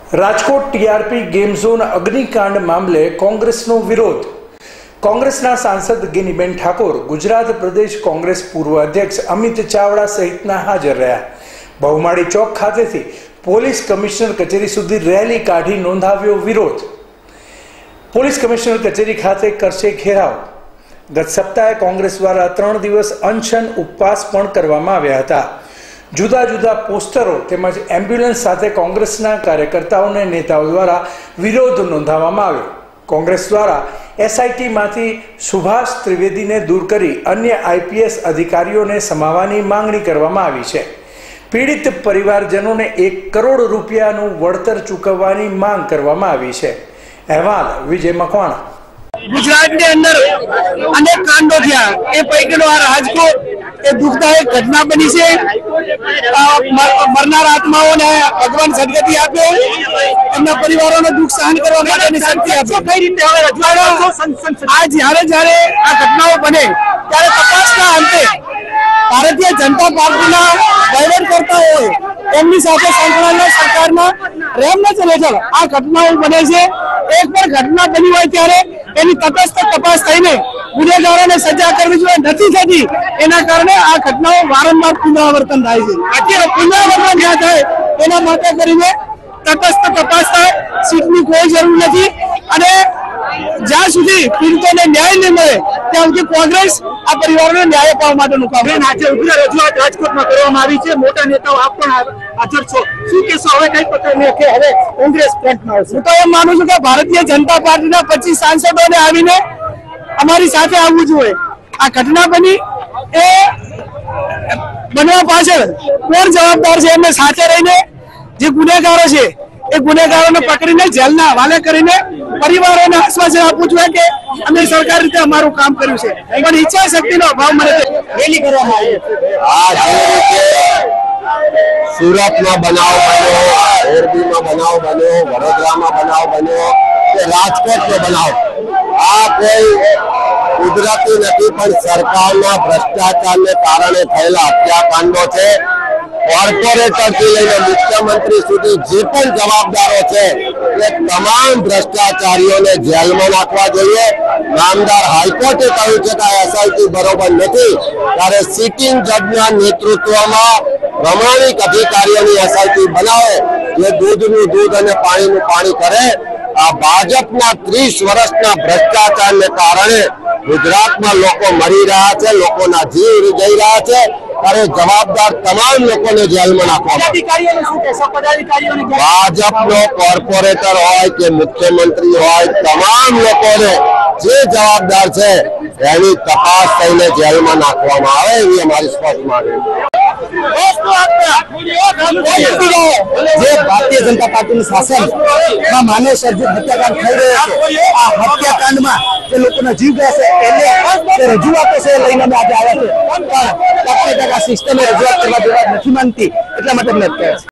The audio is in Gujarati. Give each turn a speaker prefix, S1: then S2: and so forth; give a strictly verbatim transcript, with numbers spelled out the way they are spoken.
S1: રાજકોટ ટીઆરપી ગેમ ઝોન અગ્નિકાંડ મામલે કોંગ્રેસનો વિરોધ। કોંગ્રેસના સાંસદ ગિનીબેન ઠાકોર, ગુજરાત પ્રદેશ કોંગ્રેસ પૂર્વ અધ્યક્ષ અમિત ચાવડા સહિતના હાજર રહ્યા। બહુમાળી ચોક ખાતેથી પોલીસ કમિશનર કચેરી સુધી રેલી કાઢી નોંધાવ્યો વિરોધ। પોલીસ કમિશનર કચેરી ખાતે કરશે ઘેરાવ। ગત સપ્તાહે કોંગ્રેસ દ્વારા ત્રણ દિવસ અનશન ઉપવાસ પણ કરવામાં આવ્યા હતા। જુદા જુદા પોસ્ટરો તેમજ એમ્બ્યુલન્સ સાથે કોંગ્રેસના કાર્યકર્તાઓને નેતાઓ દ્વારા વિરોધ નોંધાવવામાં આવ્યો। કોંગ્રેસ દ્વારા એસઆઈટીમાંથી સુભાષ ત્રિવેદીને દૂર કરી અન્ય આઈપીએસ અધિકારીઓને સમાવવાની માંગણી કરવામાં આવી છે। પીડિત પરિવારજનોને એક કરોડ રૂપિયાનું વળતર ચૂકવવાની માંગ કરવામાં આવી છે। અહેવાલ વિજય મકવાણા।
S2: गुजरात के अंदर अनेक कांडो थया ए पैकीनो आ राजकोट ए दुखदायक घटना बनी छे। मरनार आत्माओने भगवान सदगति आपे, एमना परिवारोने दुख सहन करवा माटेनी शक्ति आपे। कई रीते हवे रजूआत आ ज्यारे ज्यारे आ घटनाओ बने त्यारे तपासना अंते भारतीय जनता पार्टीना डायवर्ट करता होय एमनी साथे संकળાયેલા सरकारना રેમ ન ચલે ચાલ આ ઘટનાઓ બને છે। એક પણ ઘટના બની હોય ત્યારે એની તટસ્થ તપાસ થઈને ગુનેગારોને સજા કરવી જોઈએ, નથી થતી। એના કારણે આ ઘટનાઓ વારંવાર પુનરાવર્તન થાય છે। અત્યારે પુનરાવર્તન ના થાય એના માટે કરીને તટસ્થ તપાસ થાય, સીટની કોઈ જરૂર નથી। અને જ્યાં સુધી પીડિતોને ન્યાય ન મળે ત્યાં સુધી કોંગ્રેસ આ પરિવારોને ન્યાય અપાવવા માટેનું કામ કરે। આજે ઉગ્ર રજૂઆત રાજકોટમાં કરવામાં આવી છે, મોટા નેતાઓ આપ પણ હાજર છો, શું કહેશો? હવે કઈ પ્રકારની કે હવે કોંગ્રેસ ફ્રન્ટમાં આવશે? હું તો એમ માનું છું કે ભારતીય જનતા પાર્ટીના પચીસ સાંસદોને આવીને અમારી સાથે આવવું જોઈએ। આ ઘટના બની એ બનવા પાછળ કોણ જવાબદાર છે એમને સાથે રહીને જે ગુનેગારો છે એ ગુનેગારોને પકડીને જેલના હવાલે કરીને પરિવારોને આશ્વાસન આપવું જોઈએ કે અમે સરકાર રીતે અમારું કામ કર્યું છે, પણ ઈચ્છા શક્તિનો અભાવ મને રેલી કરવામાં આવી છે।
S3: सूरत में बनाव बनो, मोरबी में बनाव बनो, वडोदरा में बनाव बनो, राजकोट में बनाव, आ कोई कुदरती नहीं पण सरकारना भ्रष्टाचार ने कारणे थयेला हत्याकांडो छे। कॉर्पोरेटर थी लईने मुख्यमंत्री सुधी जे पण जवाबदारो छे ए तमाम भ्रष्टाचारीओने जेलमां नाखवा जोईए। नामदार हाईकोर्टे कह्युं छे के एसआईटी बरोबर नथी, त्यारे सिटिंग जजना नेतृत्वमां प्रमाणिक अधिकारीओनी एसआईटी बनावे जे दूधनुं दूध अने पाणीनुं पाणी करे। आ भाजपना तीस वर्षना भ्रष्टाचारने कारणे गुजरातमां लोको मरी रह्या छे, लोकोना जीव जई रह्या छे, ત્યારે જવાબદાર તમામ લોકોને જેલમાં નાખવામાં। ભાજપનો કોર્પોરેટર હોય કે મુખ્યમંત્રી હોય, તમામ લોકોને જે જવાબદાર છે એની તપાસ થઈને જેલમાં નાખવામાં આવે એવી અમારી સ્પષ્ટ માંગણી છે।
S2: જે ભારતીય જનતા પાર્ટીનું શાસનમાં માનવ સર્જિત હત્યાકાંડ થઈ રહ્યો છે, આ હત્યાકાંડમાં જે લોકોના જીવ ગયા છે એને રજૂઆતો છે લઈને અમે આજે આવ્યા છે, પણ સિસ્ટમે રજૂઆત કરવા દેવા નથી માંગતી, એટલા માટે અમે અત્યારે